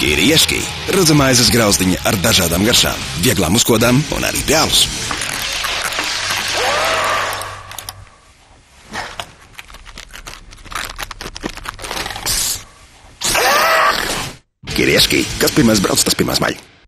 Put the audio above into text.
Kirieški - redzamājas grauzdiņa ar dažādām garšām, vieglām uzkodām un arī pie alus. Kirieški - kas pirmais brauc, tas pirmais maļ.